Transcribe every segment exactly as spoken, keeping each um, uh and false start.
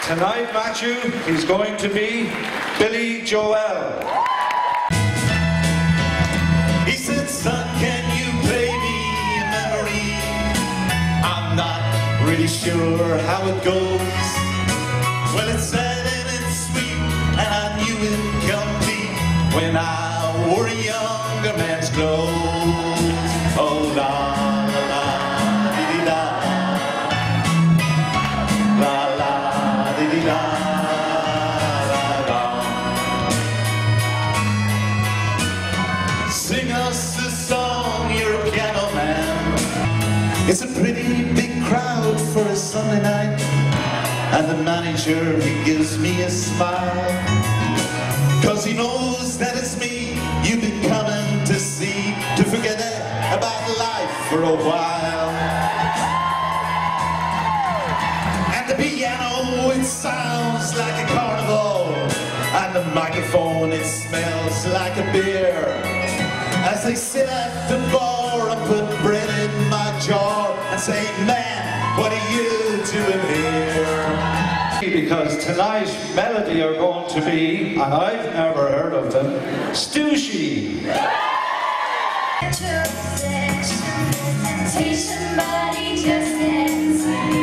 Tonight, Matthew, is going to be Billy Joel. He said, son, can you play me a memory? I'm not really sure how it goes. Well, it's sad and it's sweet, and I knew it complete when I wore a younger man's clothes. Oh, la, la, la, dee, da. La, la, dee, dee, da. Sing us a song, you're a piano man. It's a pretty big crowd for a Sunday night, and the manager, he gives me a smile, cause he knows that it's me you've been coming to see, to forget about life for a while. And the piano, it sounds like a carnival, and the microphone, it smells like a beer. As they sit at the bar and put bread in my jar and say, man, what are you doing here? Because tonight's melody are going to be, and I've never heard of them, Stooshy. Teach somebody just dance.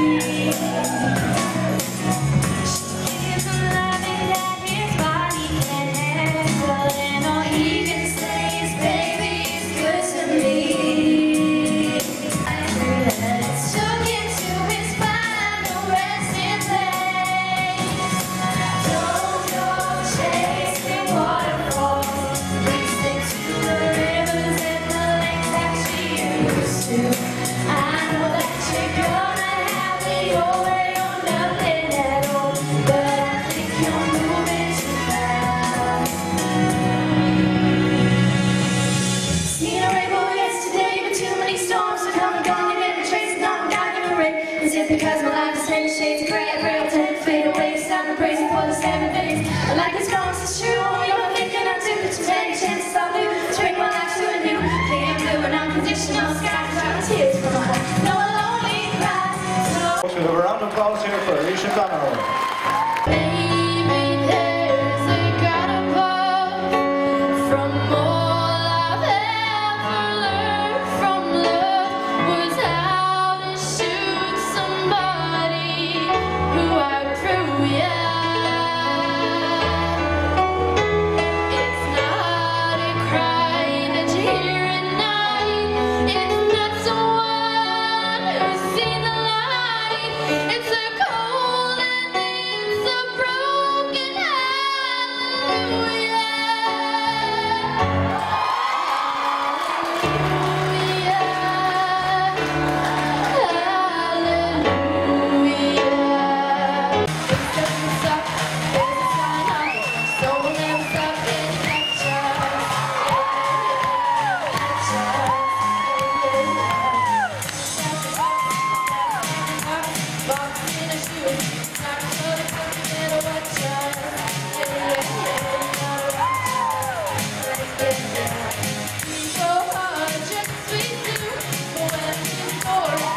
Give him loving that his body can handle, and all he can say is, baby, it's good to me. Let's took him to his final resting place. Don't go chasing waterfalls. We stick to the rivers and the lakes that she used to. I know that you're gonna have it your way or nothing at all, but I think you're moving too fast. Seen a rainbow yesterday, but too many storms to come and go. You get the trace, not God give a ring. Is it because my life is ten shades of gray? I pray I'll tend to fade away. Stop the praising for the seven days. I like this promise is true. You're thinking I took too many chances I'll do to bring my life to a new. Can't do an unconditional sky. Tears from my heart. No lonely cries. We have a round of applause here for Alicia Donner. Maybe there's a God above. From all I've ever learned from love was how to shoot somebody who outgrew ya. It's not a cry that you hear at night. It's not someone who's seen the light. It's a cold and it's a broken hallelujah. Hallelujah. It doesn't stop, there's a sign on it, so we'll never stop getting at ya. At ya. Box in a shoe, not so to put together what ya. So hard, just sweet too, when it's for it.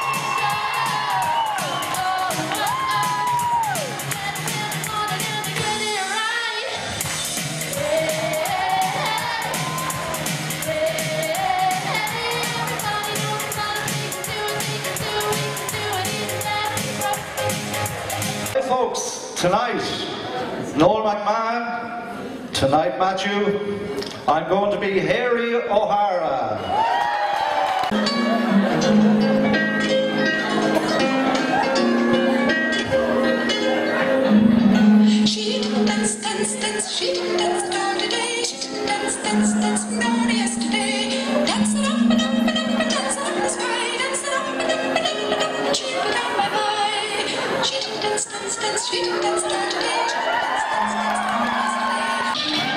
Hey folks, tonight, Noel McMahon, tonight, Matthew, I'm going to be Harry O'Hara. She didn't dance, dance, dance, she didn't dance at all today. She didn't dance, dance, dance, no yesterday. Dance it up and up and up and dance it up the sky. Dance it up and up and up and up and cheer it down my boy. She didn't dance, dance, dance, she didn't dance at all today. She didn't dance, dance, dance, no yesterday.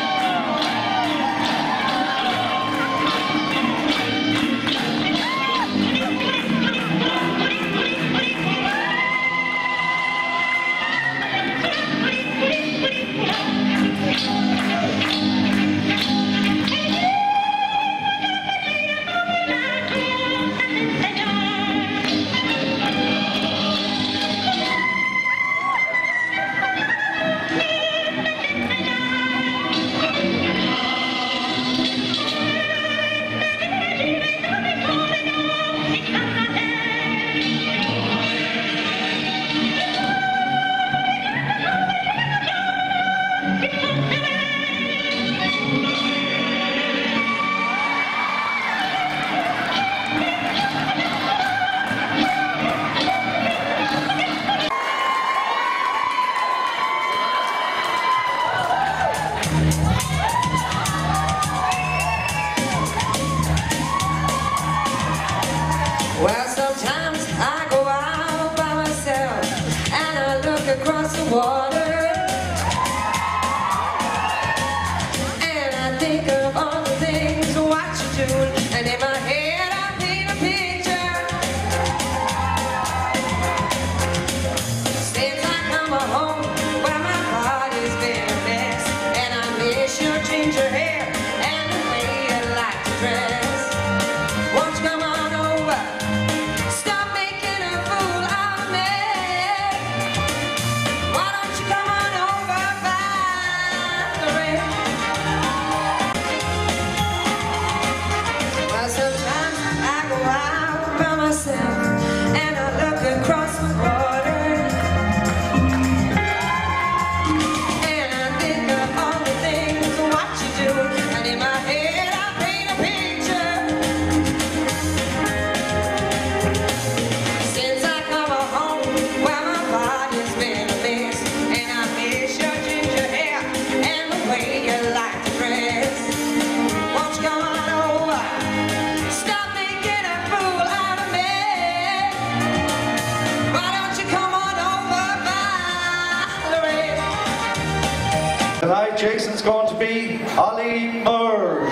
across the water, and I think of all the things what you're doing, and in my head I paint a picture. Since I come home where my body's been a mess, and I miss your ginger hair and the way you like to dress. Won't you come on over? Stop making a fool out of me. Why don't you come on over, Valerie? Well, sometimes I go out by myself and I look across the water, and I think of all the things what you do, and in my head I paint a picture. Since I come home where my body's been a mess, and I miss your ginger hair and the way you like to dress. Won't you come on over? Stop making a fool out of me. Why don't you come on over, Valerie? Tonight, Jason's going to be Ollie Moore.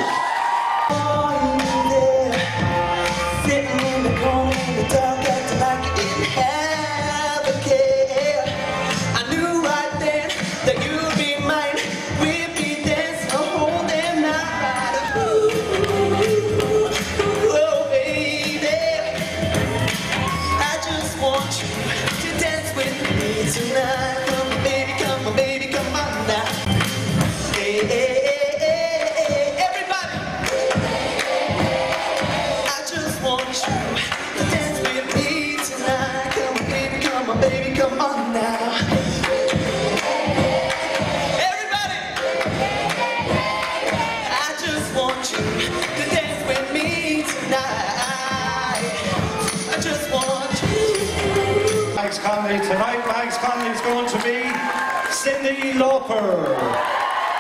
Sitting in the corner in the dark, acting like you didn't have a care. I knew right then that you'd be mine. We'd be dancing a whole damn night. Ooh, oh baby, I just want you to dance with me tonight. Come on, baby, come on, baby, come on now. Hey, hey, hey, hey, hey, everybody. I just want you to dance with me tonight. Come on, baby, come on, baby, come on now. Everybody, I just want you to dance with me tonight. I just want you. Max Conley. Tonight, Max Conley is going to be Cyndi Lauper.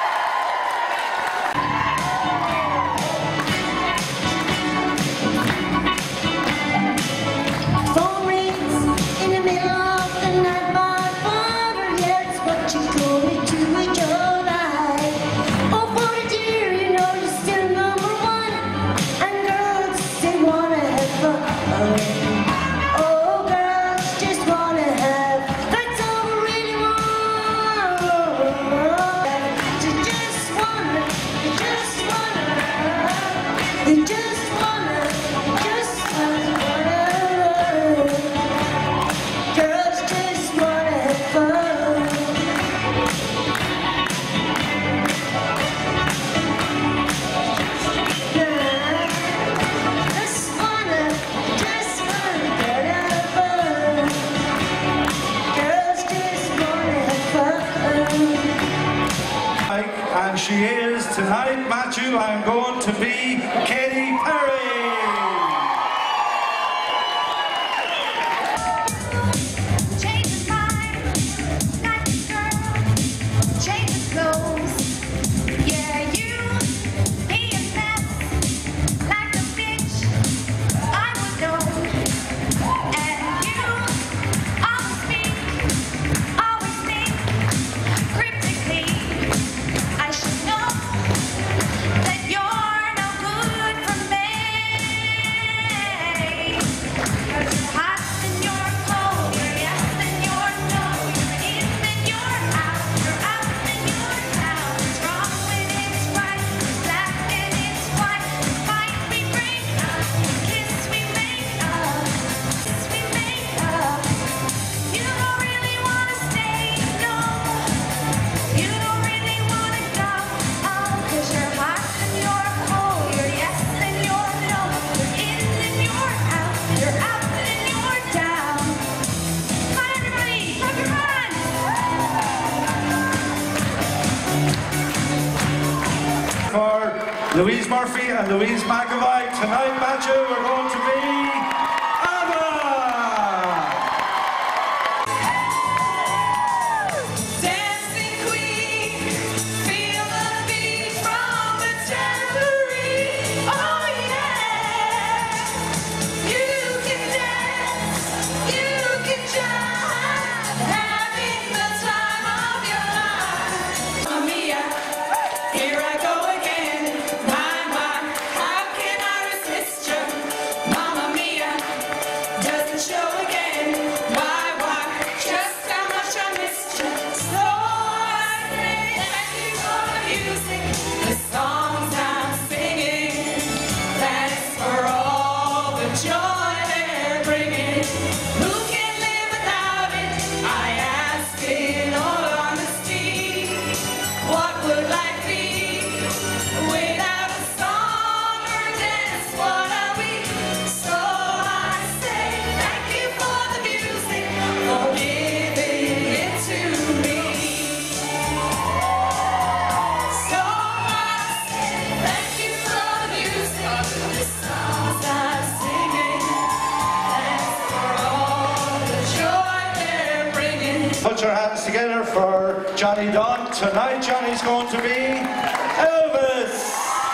Phone rings in the middle of the night, but wonder yet what you told me to make your life. Oh, Porter dear, you know you're still number one, and girls they wanna have fun. Oh, girls just wanna have, that's all we really want. They just wanna, they just wanna, they just wanna, just wanna. Girls just wanna have fun. Just wanna, just wanna get have fun. Girls just wanna have fun. And she is tonight, Matthew, I'm going to be Katy Perry. Changes mind, like a girl, changes clothes. Yeah, you be a mess, like a bitch. I would know, and you always speak, always think cryptically. I should know that you're no good for me. 'Cause you're hot and you're cold, you're yes and you're no, you're in and you're out, you're out and you're down. It's wrong when it's right, it's black and it's white. Fight we break up, kiss we make up, kiss we make up. You don't really wanna stay, no. You don't really wanna go, oh, 'cause you're hot and you're cold, you're yes and you're no, you're in and you're out, you're out and you're down. Come on, everybody, clap your hands. For Louise Murphy and Louise McAvoy. Tonight, Matthew, we're going to be Anna. Dancing queen, feel the beat from the tambourine. Oh yeah, you can dance, you can jive, having the Put your hands together for Johnny Dunn. Tonight Johnny's going to be Elvis.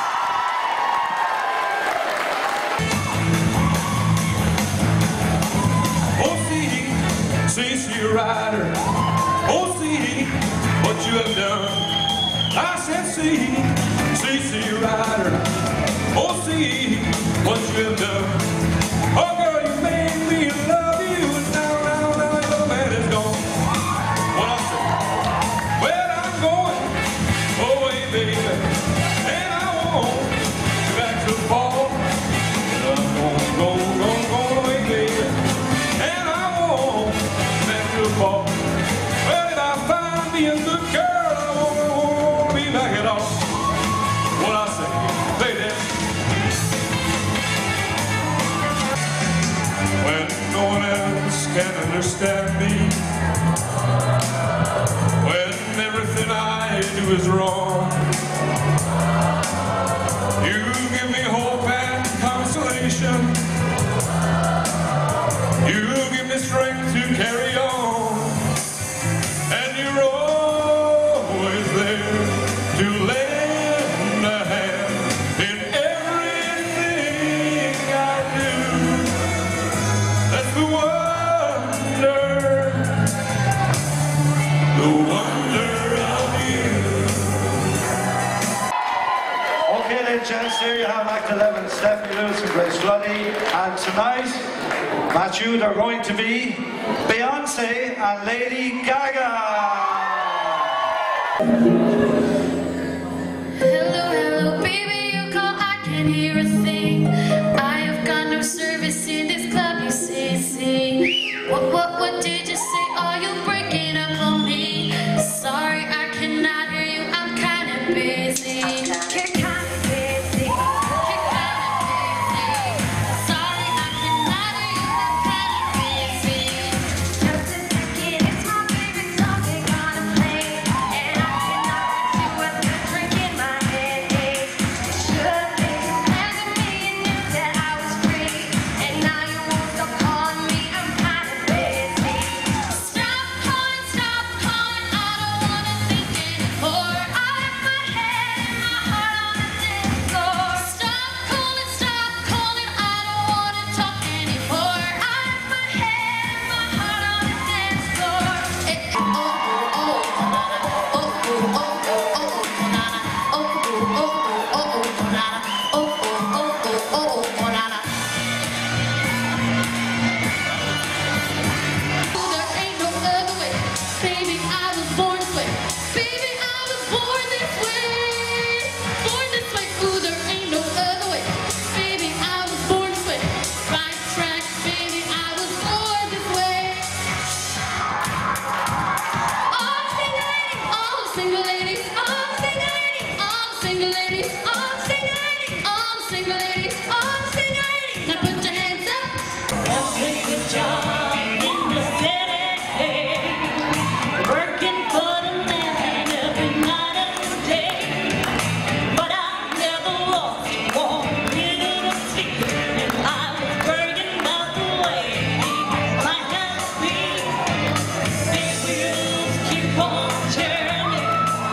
Oh, see, C C Rider. Oh, see what you have done. I said, see, C C Rider. Oh, see what you have done. Oh, girl, you made me love you, and now, now, now, your man is gone. What I say? Well, I'm going away, baby, and I won't go back to the fall. I'm going, going, going, going away, baby, and I won't go back to the fall. Well, if I find me a good girl, I won't, won't be back at all. What I say? Say that. When no one else can understand me, when everything I do is wrong, you give me hope and consolation. You give me strength to carry on, and you're always there to lend a hand in everything I do. That's the wonder, the wonder of you. Okay then, gents, there you have Act eleven, Stephanie Lewis and Grace Luddy. And tonight, Matthew, they're going to be Beyonce and Lady Gaga. Hello, hello, baby, you call, I can't hear a thing. I have got no service in this club, you say, see. What, what, what did you say? Are you breaking up on me? Sorry, I cannot hear you, I'm kinda busy. You're kinda busy. You're kinda busy. Sorry, I cannot hear you, I'm kinda busy. Just a second, it's my favorite song they're gonna play. And I cannot let you up the drink in my head. Should they planned with me and knew that I was free. And now you won't stop calling me, I'm kinda busy. Stop calling, stop calling, I don't wanna think anymore. I have my head and my heart on the dance floor. Stop calling, stop calling, I don't wanna talk anymore. I have my head and my heart on the dance floor. Eh, oh, oh, oh, na-na. Oh, oh, oh, oh, oh, na-na. Oh, oh, oh, oh, oh, na-na. Oh, oh, oh, oh, oh, na-na. There ain't no other way. Baby, I was born this way. Baby, I was born this way. Born this way. Ooh, there ain't no other way. Baby, I was born this way. Right track, baby, I was born this way. All single ladies, all single ladies, all single ladies, all single ladies, all single ladies, all single ladies, all single ladies. Now put your hands up. I'll take a job in the city, working for the man every night and day. But I never lost one minute of sleep, and I was worrying about the way my hands feel. Big wheels keep on turning,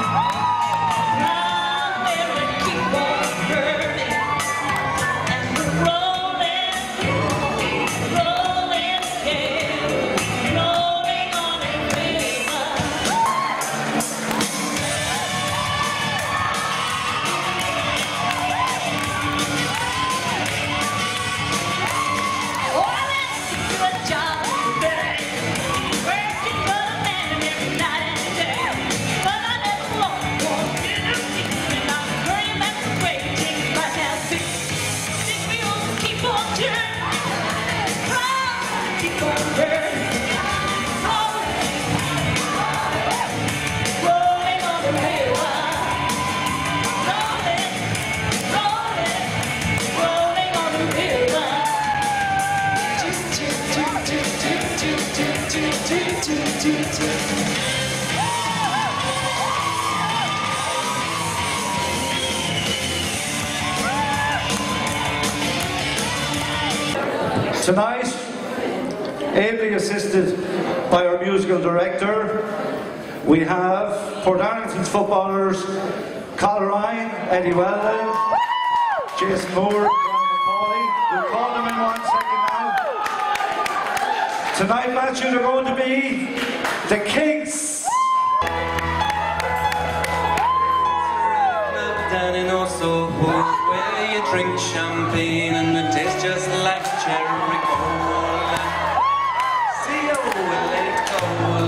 round where they keep on burning, and we're rolling. Rolling, yeah, rolling on a river. Oh, let's do a job today, working for the man every night and day. But I never lost one minute of sleep, and I'm worrying about the way things might have been. Big wheels keep on turning. Keep on turning, rolling on the river, rolling, rolling, rolling on the river. Tonight, ably assisted by our musical director. We have Portarlington's footballers, Colin Ryan, Eddie Weldon, Jason Moore, Brian McCauley. We'll call them in one second now. Tonight, Matthew, they're going to be the Kings. Down in Oslo, where you drink champagne and it tastes just like cherry cola. See, oh, let it go.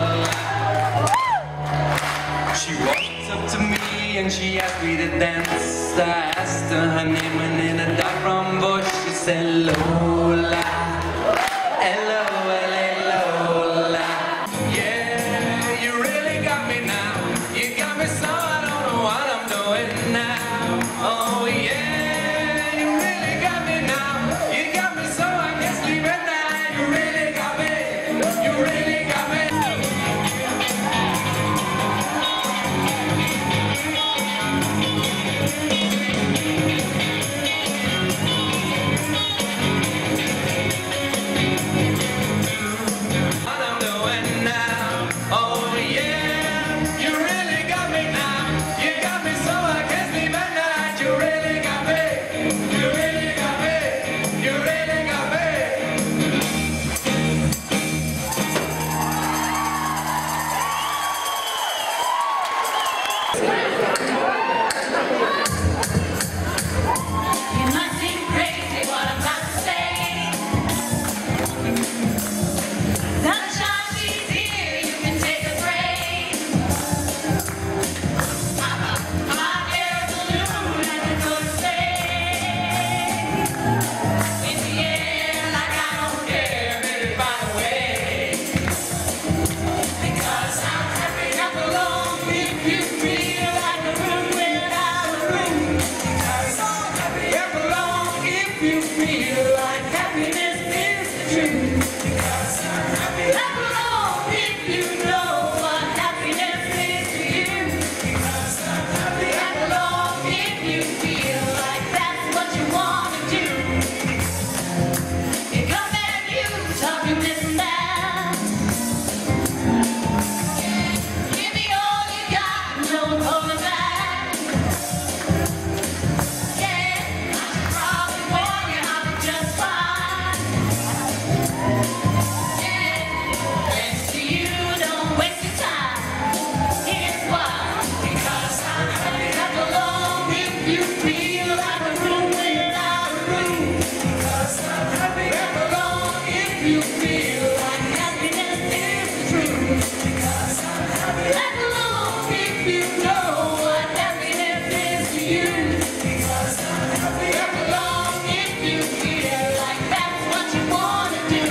She walked up to me and she asked me to dance. I asked her her name and in a dark brown bush she said Lola. Hello, Lola. Yeah, you really got me now. You got me so I don't know what I'm doing now. Oh yeah, you really got me now. You got me so I can't sleep at night. You really got me. You really got me. What I'm doing now. Oh yeah, you really got me now. You got me so I can't sleep at night. You really got me. You really got me. You really got me. It might seem crazy what I'm about to say. Sunshine, she's here, you can take a break. Hot air balloon, as the could say. In the air, like I don't care, baby, by the way. Because I'm happy, clap along if you feel like a room without a room. Because I'm happy, clap along if you feel like happiness is the truth. Because I'm happy, clap along if you know what happiness is to you. Because I'm happy, clap along if you feel like that's what you want to do. You come and you talking this and that. Give me all you got, no holding back. Yeah, I should probably warn you I'll be just fine. Yeah, thanks to you, don't waste your time. Here's why. Because I'm happy, clap along if you feel like a room without a room. Because I'm happy, clap along if you feel like happiness is the truth. Because I'm happy, clap along if you know what happiness is to you. Because I'm happy, clap along if you feel like that's what you want to do.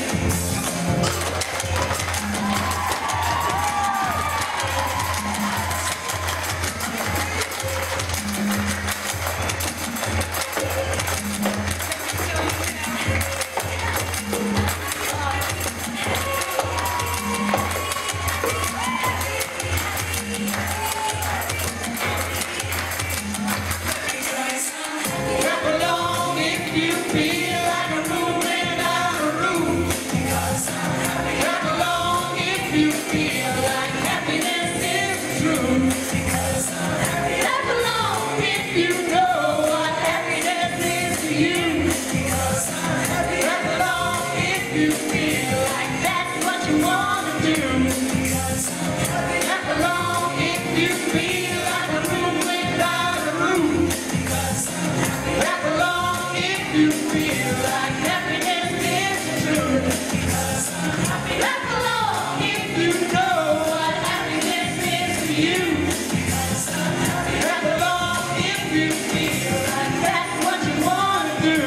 Clap along if you feel like a room without a room. Because I'm happy. Clap along if you feel like happiness is the truth. Because I'm happy. Clap along if you know what happiness is to you. Because I'm happy. Clap along if you feel like that's what you want to do. Because I'm happy. Clap along if you feel like a room without a room. Because I'm happy. Clap along if you feel like happiness is the truth. Because I'm happy. Clap along if you know what happiness is to you. Because I'm happy. Clap along if you feel like that's what you want to do.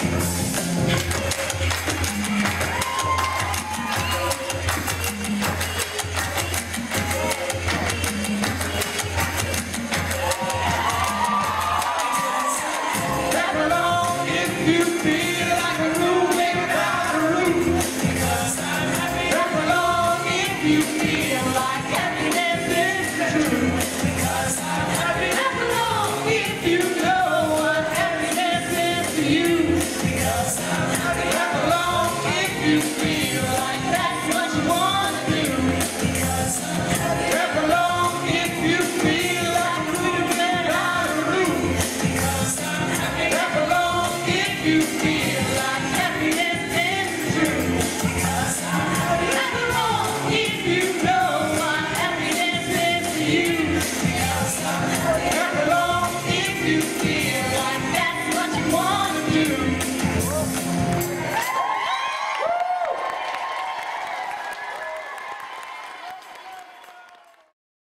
Clap along if you feel like a room without a room. Because I'm happy. Clap along if you feel like happiness is the truth. Because I'm happy. Clap along if you know what happiness is to you. Because I'm happy. Clap along if you feel like that's what you want to you feel like happiness is true. Clap along if you know what happiness is to you. Clap along if you feel